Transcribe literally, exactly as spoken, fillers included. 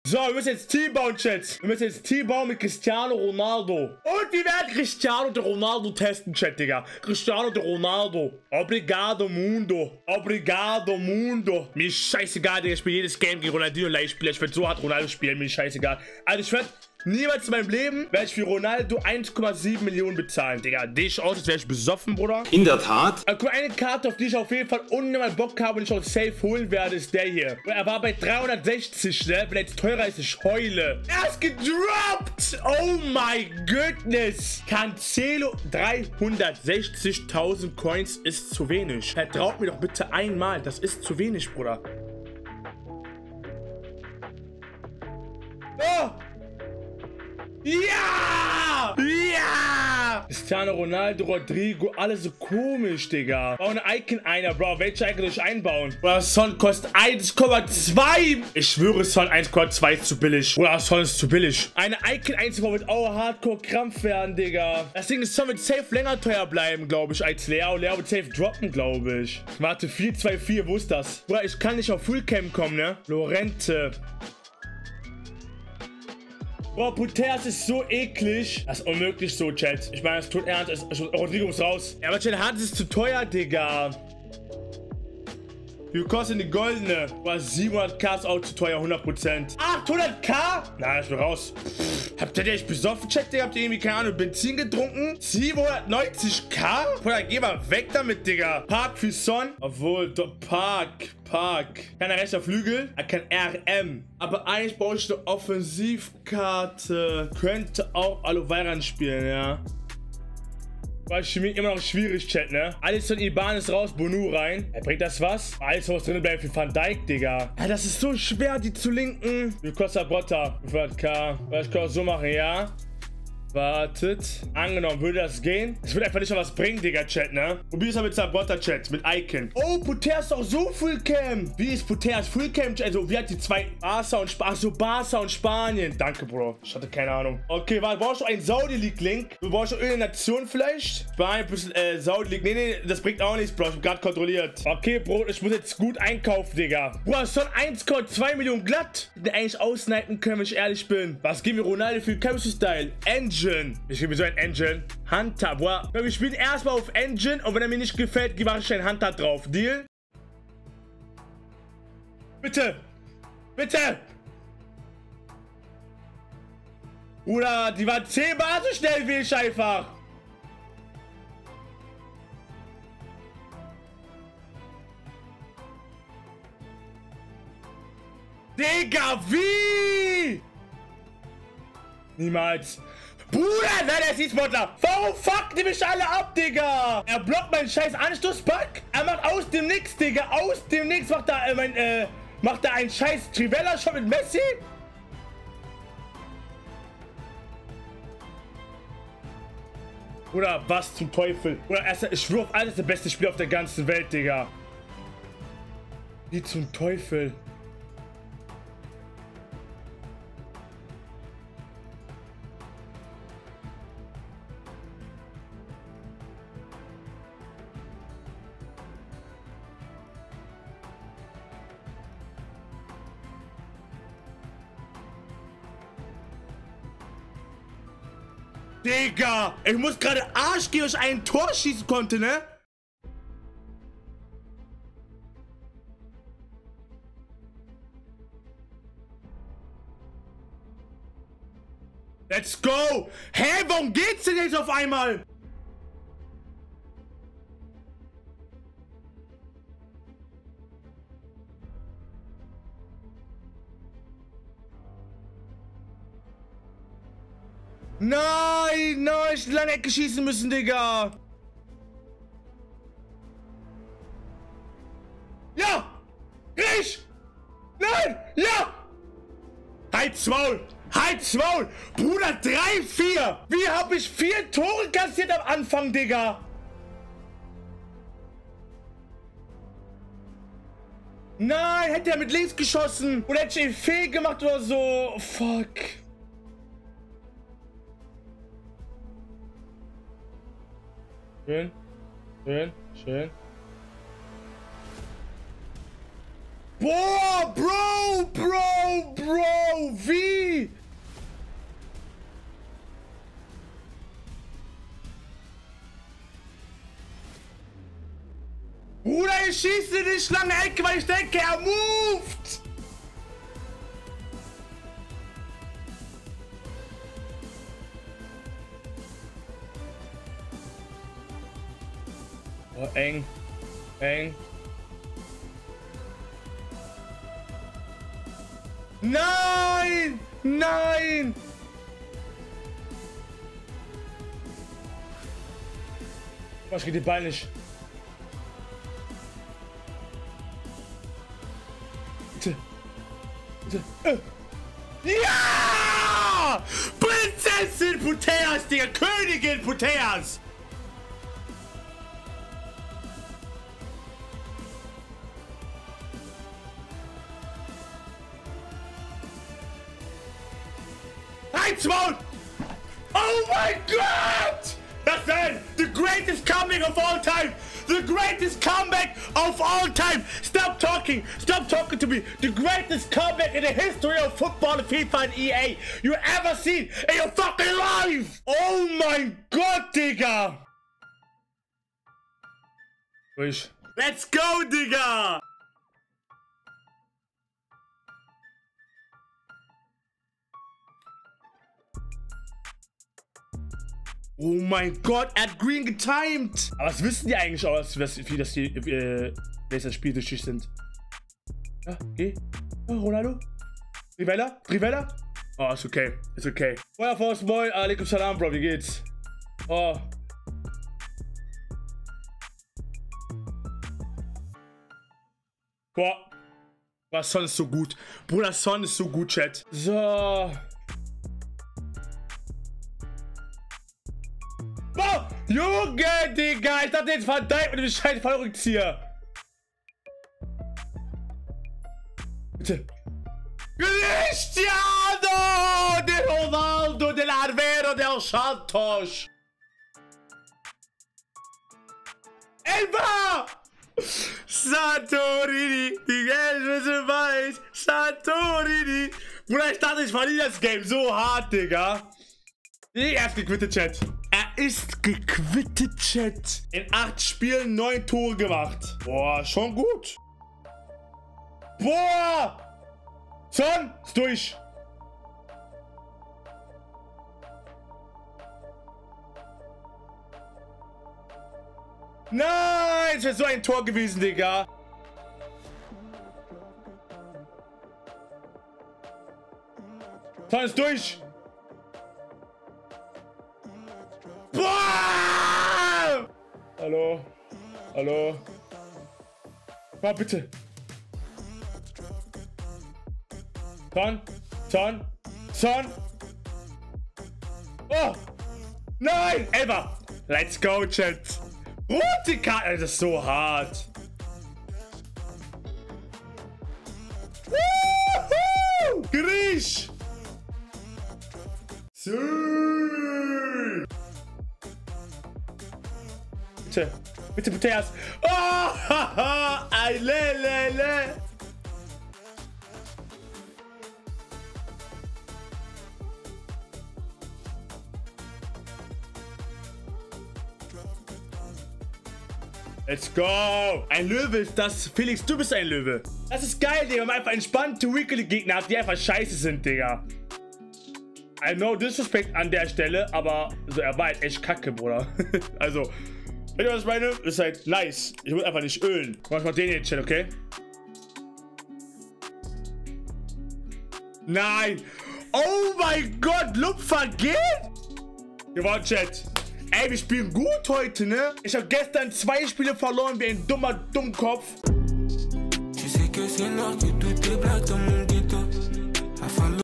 So, wir müssen jetzt Team bauen, Chat. Wir müssen jetzt Team bauen mit Cristiano Ronaldo. Und wir werden Cristiano de Ronaldo testen, Chat, Digga. Cristiano de Ronaldo. Obrigado, Mundo. Obrigado, Mundo. Mir ist scheißegal, Digga. Ich spiele jedes Game gegen Ronaldinho live spielen. Ich werde so hart Ronaldo spielen. Mir ist scheißegal. Also, ich werde... Niemals in meinem Leben werde ich für Ronaldo eins Komma sieben Millionen bezahlen, Digga. Dich aus, als wäre ich besoffen, Bruder. In der Tat. Aber guck mal, eine Karte, auf die ich auf jeden Fall unnormal Bock habe und ich auch safe holen werde, ist der hier. Er war bei dreihundertsechzig, ne? Wenn er jetzt teurer ist, ich heule. Er ist gedroppt! Oh my goodness! Cancelo, dreihundertsechzigtausend Coins ist zu wenig. Vertraut mir doch bitte einmal, das ist zu wenig, Bruder. Oh! Ja! Ja! Cristiano Ronaldo, Rodrigo, alles so komisch, Digga. Bau eine Icon einer, Bro. Welche Icon soll ich einbauen? Bruder, Son kostet eins Komma zwei. Ich schwöre, Son eins Komma zwei ist zu billig. Bruder, Son ist zu billig. Eine Icon einzubauen wird auch Hardcore-Krampf werden, Digga. Das Ding ist, Son wird safe länger teuer bleiben, glaube ich, als Leo. Leo wird safe droppen, glaube ich. Warte, vier zwei vier, wo ist das? Bruder, ich kann nicht auf Fullcam kommen, ne? Lorente. Boah, Puteas ist so eklig. Das ist unmöglich so, Chat. Ich meine, es tut ernst. Es, es, Rodrigo muss raus. Ja, aber Chat, Hand ist zu teuer, Digga. Wie kostet die goldene? Boah, siebenhunderttausend ist auch zu teuer, hundert Prozent. achthunderttausend? Na, ich bin raus. Pff, habt ihr echt besoffen, Chat? Habt ihr irgendwie, keine Ahnung, Benzin getrunken? siebenhundertneunzigtausend? Bruder, geh mal weg damit, Digga. Park für Son. Obwohl, doch, Park. Park. Kein rechter Flügel. Er kann R M. Aber eigentlich brauche ich eine Offensivkarte. Könnte auch Aloe spielen, ja. War Chemie immer noch schwierig, Chat, ne? Alisson Iban ist raus, Bonu rein. Er bringt das was? Alles, was drin bleibt für Van Dijk, Digga. Ja, das ist so schwer, die zu linken. Wie kostet Brotta? fünfhundert K. Ich kann auch so machen, ja? Wartet. Angenommen, würde das gehen? Es wird einfach nicht mal was bringen, Digga, Chat, ne? Probier es mal mit Sabotta, Chat, mit Icon. Oh, Puter ist auch so Fullcam. Wie ist Puter? Fullcam, also wie hat die zwei Barca und Spanien? Achso, Barca und Spanien. Danke, Bro. Ich hatte keine Ahnung. Okay, warte, brauchst du einen Saudi-League-Link? Du brauchst du irgendeine Nation vielleicht? Spanien, bisschen, äh, Saudi-League. Nee, nee, das bringt auch nichts, Bro. Ich hab gerade kontrolliert. Okay, Bro, ich muss jetzt gut einkaufen, Digga. Bro, es soll eins Komma zwei Millionen glatt. Den eigentlich ausnipen können, wenn ich ehrlich bin. Was geben wir Ronaldo für Chemistry-Style? Engine. Ich gebe so ein Engine. Hunter. Boah. Wir spielen erstmal auf Engine und wenn er mir nicht gefällt, mache ich einen Hunter drauf. Deal? Bitte. Bitte. Bruder, die war zehnmal so schnell wie ich einfach. Digga, wie? Niemals. Bruder, nein, der ist E-Sportler. Warum fuckt die mich alle ab, Digga? Er blockt meinen scheiß Anstoßpack. Er macht aus dem Nix, Digga. Aus dem Nix macht er, äh, mein, äh, macht er einen scheiß Trivella schon mit Messi? Bruder, was zum Teufel? Bruder, ich schwöre auf alles, der beste Spieler auf der ganzen Welt, Digga. Wie zum Teufel? Digga, ich muss gerade Arsch gehen, dass ich ein Tor schießen konnte, ne? Let's go! Hä, warum geht's denn jetzt auf einmal? Nein, nein, ich lange Ecke schießen müssen, Digga. Ja! Ich! Nein! Ja! Halt's Maul! Halt's Maul! Bruder, drei vier! Wie hab ich vier Tore kassiert am Anfang, Digga? Nein, hätte er mit links geschossen. Oder hätte ich einen Fehl gemacht oder so. Fuck. Schön. Schön. Schön. Boah, Bro, Bro, Bro, wie? Bruder, ich schieße nicht lange Ecke, weil ich denke, er moved. Oh, eng, eng. Nein! Nein! Was geht den Ball nicht? Bitte. Bitte. Äh. Ja! Prinzessin Puteas, Digga! Königin Puteas! Maul! Oh my God! That's it! The greatest comeback of all time! The greatest comeback of all time! Stop talking! Stop talking to me! The greatest comeback in the history of football, FIFA and E A you ever seen in your fucking life! Oh my God, Digga! Let's go, Digga! Oh mein Gott, er hat Green getimed. Aber was wissen die eigentlich aus, wie das die äh, das Spiel durch sind? Ja, okay. Oh, Ronaldo? Rivella? Rivella? Oh, ist okay. Ist okay. Feuerfaust, moin. Alaikum Salam, Bro. Wie geht's? Oh. Boah. Boah, Son ist so gut. Bruder, Son ist so gut, Chat. So. Oh, Junge, Digga, ich dachte jetzt verdammt mit dem scheiß Fallrückzieher. Bitte. Cristiano de Ronaldo del Arvero del Santos. Elba! Santorini, die Gelbe weiß. Santorini. Bruder, ich dachte, ich verliere das Game so hart, Digga. Er ist gequittet, Chat. Er ist gequittet, Chat. In acht Spielen neun Tore gemacht. Boah, schon gut. Boah! Son, ist durch. Nein, es wäre so ein Tor gewesen, Digga. Son ist durch. Boah! Hallo? Hallo? Komm, bitte. Son? Son? Son? Oh! Nein! Elfer! Let's go, Chat! Rote Karte! Das ist so hart! Woohoo! Griech! So! Bitte, bitte, bitte erst. Oh, haha, ein Lelele. Let's go. Ein Löwe ist das. Felix, du bist ein Löwe. Das ist geil, Digga. Wenn man einfach entspannte Weekly-Gegner hat, die einfach scheiße sind, Digga. I know disrespect an der Stelle, aber so, er war halt echt kacke, Bruder. Also, wenn ihr was meine, ist halt nice. Ich will einfach nicht ölen. Mach mal den jetzt, Chat, okay? Nein! Oh mein Gott, Lupfer geht? Gewonnen, Chat. Ey, wir spielen gut heute, ne? Ich habe gestern zwei Spiele verloren wie ein dummer Dummkopf. Tu sais que c'est noir que tout est black dans mon